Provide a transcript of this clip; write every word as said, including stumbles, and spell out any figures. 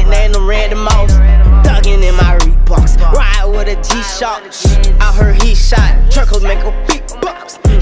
name them random mouse. Thuggin' in my Reeboks, ride with a G-Shock. I heard he shot, truckles make a beatbox.